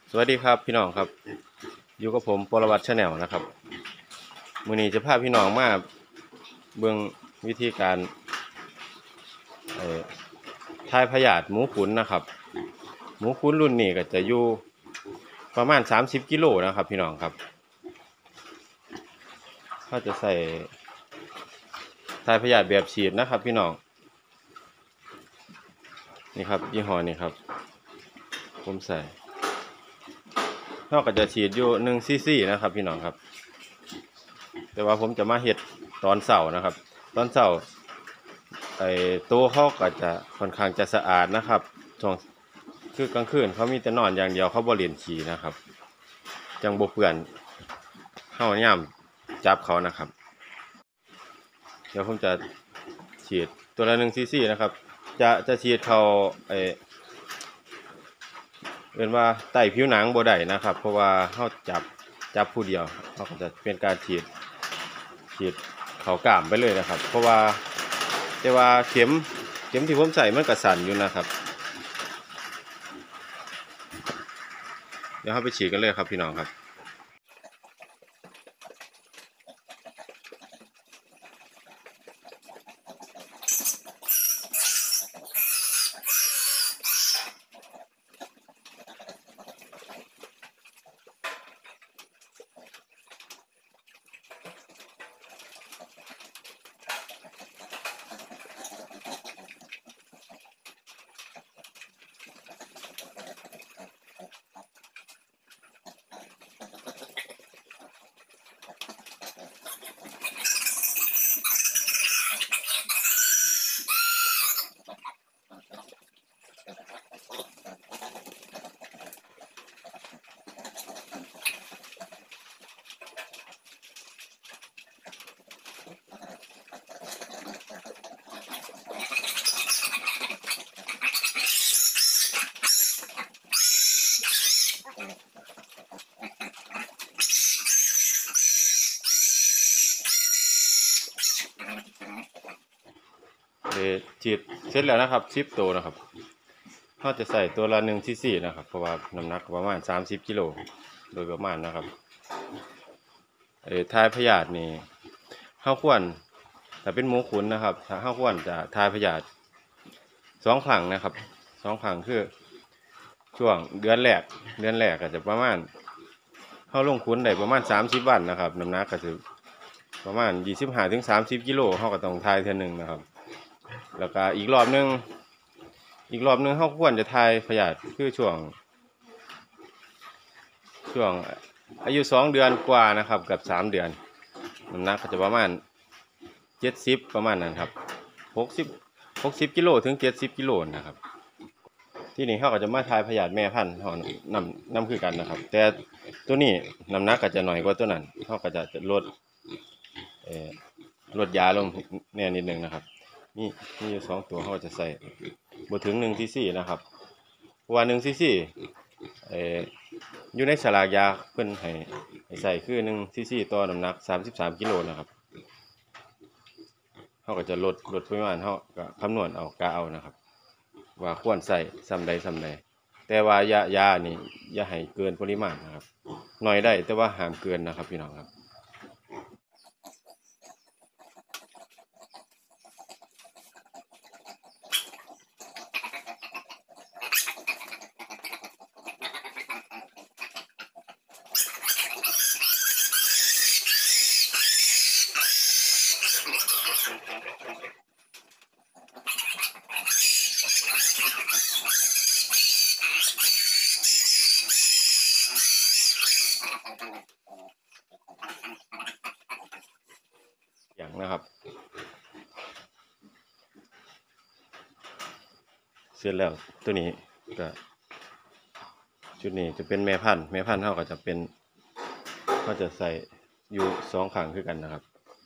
สวัสดีครับพี่น้องครับอยู่กับผมปรวัตรชาแนลนะครับมื้อนี้จะพาพี่น้องมาเบิ่งวิธีการทายพยาธิหมูขุนนะครับหมูขุนรุ่นนี้ก็จะอยู่ประมาณ30 กิโลนะครับพี่น้องครับเขาจะใส่ทายพยาธิแบบฉีดนะครับพี่น้องนี่ครับยี่ห้อนี้ครับผมใส่เขาก็จะฉีดอยู่1 ซีซีนะครับพี่น้องครับแต่ว่าผมจะมาเฮ็ดตอนเช้านะครับตอนเช้าตัวเขาก็จะค่อนข้างจะสะอาดนะครับช่วงคือกลางคืนเขามีแต่นอนอย่างเดียวเขาบ่เล่นขี้นะครับจังบ่เปื้อนเฮายามจับเขานะครับเดี๋ยวผมจะฉีดตัวละ1 ซีซีนะครับจะฉีดเขาเป็นว่าใต้ผิวหนังบ่ได้นะครับเพราะว่าเฮาจับผู้เดียวเขาก็จะเป็นการฉีดเขากล้ามไปเลยนะครับเพราะว่าแต่ว่าเข็มที่ผมใส่มันก็สั่นอยู่นะครับเดี๋ยวเราไปฉีดกันเลยครับพี่น้องครับฉีดเสร็จแล้วนะครับ10 ตัวนะครับเราจะใส่ตัวละ1 ซีซีนะครับเพราะว่าน้ำหนักประมาณ30 กิโลโดยประมาณนะครับทายพยาธินี่เราควรถ้าเป็นหมูขุนนะครับถ้าเราควรจะทายพยาธิ2 ครั้งนะครับ2 ครั้งคือช่วงเดือนแรกก็จะประมาณเราลงขุนได้ประมาณ30 วันนะครับน้ำหนักก็จะประมาณ25 ถึง 30 กิโลเราก็ต้องทายเทื่อนึงนะครับแล้วก็อีกรอบนึงเขาควรจะทายพยาธิคือช่วงอายุ2 เดือนกว่านะครับกับ3 เดือนน้ำหนักก็จะประมาณ70ประมาณนั้นครับ60 กิโลถึง70 กิโลนะครับที่นี่เขาก็จะมาทายพยาธิแม่พันธุ์เขานำคือกันนะครับแต่ตัวนี้น้ำหนักก็จะน้อยกว่าตัวนั้นเขาก็จะลดยาลงแน่นิดนึงนะครับมีอยู่2 ตัวเขาจะใส่บ่ถึง1 ซีซีนะครับเพราะว่า1 ซีซีอยู่ในฉลากยาเพิ่นให้ใส่คือ1 ซีซีต่อน้ำหนัก33 กิโลนะครับเขาก็จะลดปริมาณเขาก็คำนวณเอากะเอานะครับว่าควรใส่ส่ำใดแต่ว่ายานี่อย่าให้เกินปริมาณนะครับหน่อยได้แต่ว่าห้ามเกินนะครับพี่น้องครับอย่างนะครับเสร็จแล้วตัวนี้ก็ชุดนี้จะเป็นแม่พันธุ์เขาก็จะเป็นเขาจะใส่อยู่2 ครั้งคือกันนะครับ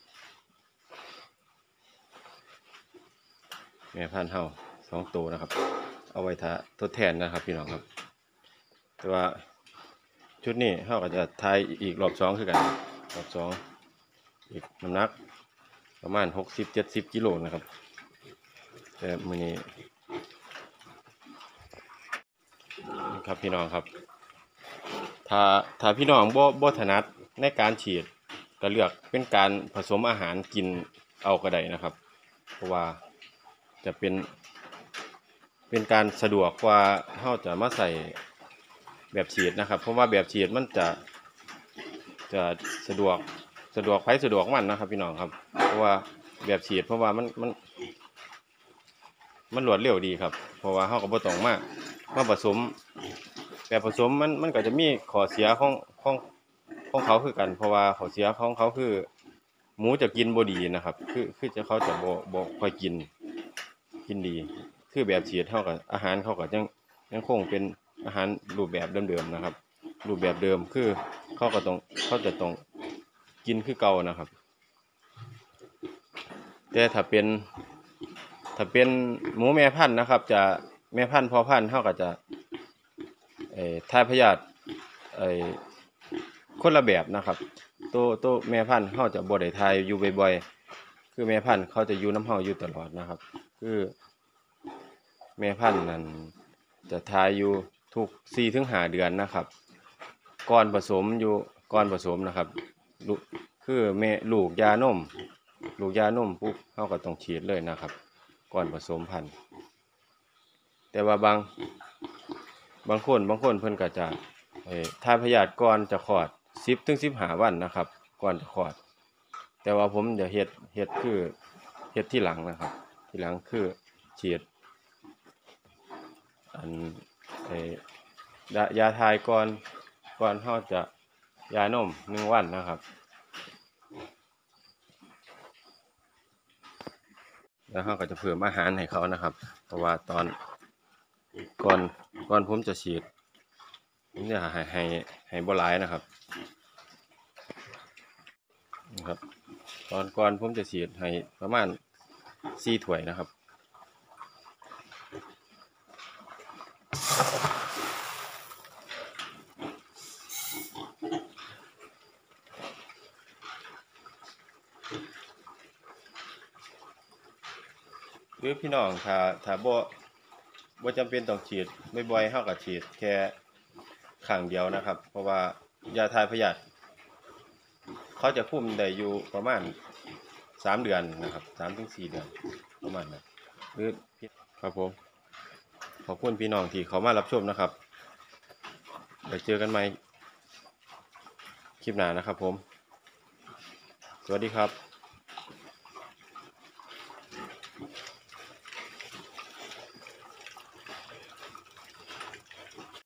แม่พันธุ์เขา2 ตัวนะครับเอาไว้ทดแทนนะครับพี่น้องครับแต่ว่าชุดนี้เขาก็จะทายอีกรอบ2คือกันรอบ2อีกน้ำหนักประมาณ60-70 กิโลนะครับแต่มื้อนี้ครับพี่น้องครับถ้าถ้าพี่น้องบ่ถนัดในการฉีดก็เลือกเป็นการผสมอาหารกินเอาก็ได้นะครับ เพราะว่าจะเป็นการสะดวกกว่าเราจะมาใส่แบบฉีดนะครับเพราะว่าแบบฉีดมันจะสะดวกไผสะดวกมันนะครับพี่น้องครับเพราะว่าแบบฉีดเพราะว่ามันรวดเร็วดีครับเพราะว่าเราก็บ่ต้องมาผสมแบบผสมมันก็จะมีข้อเสียของเขาคือกันเพราะว่าข้อเสียของเขาคือหมูจะกินบ่ดีนะครับคือจะเขาจะบ่ค่อยกินดีคือแบบฉีดเขากับอาหารเขาก็ยังคงเป็นอาหารรูปแบบเดิมๆนะครับรูปแบบเดิมคือเขาจะต้องกินคือเก่านะครับแต่ถ้าเป็นหมูแม่พันธุ์นะครับจะแม่พันธุ์พ่อพันธุ์เขาก็จะทายพยาธิไอ้คนละแบบนะครับตัวแม่พันธุ์เขาจะบ่ได้ทายอยู่บ่อยๆคือแม่พันธุ์เขาจะอยู่น้ำเฮาอยู่ตลอดนะครับคือแม่พันธุ์นั้นจะทายอยู่ทุก4-5 เดือนนะครับก่อนผสมนะครับลูกคือแม่ลูกยานมปุ๊บเขาก็ต้องฉีดเลยนะครับก่อนผสมพันธุ์แต่ว่าบางคนเพิ่นก็จะทายพยาธิก่อนจะคลอด10-15 วันนะครับก่อนจะคลอดแต่ว่าผมจะเฮ็ดคือเฮ็ดที่หลังนะครับที่หลังคือฉีดอันยาทายก่อนเขาจะยานม1 วันนะครับแล้วเขาก็จะเพิ่มอาหารให้เขานะครับเพราะว่าตอนก่อนผมจะฉีดผมจะให้บ่หลายนะครับก่อนผมจะฉีดให้ประมาณ4 ถ้วยนะครับหรือพี่น้องถ้าบ่จำเป็นต้องฉีดบ่อยๆเฮาก็ฉีดแค่ครั้งเดียวนะครับเพราะว่ายาทายพยาธิเขาจะคุมได้อยู่ประมาณ3 เดือนนะครับ3-4 เดือนประมาณนั้นหรือครับผมขอบคุณพี่น้องที่เขามารับชมนะครับเดี๋ยวเจอกันใหม่คลิปหน้านะครับผมสวัสดีครับ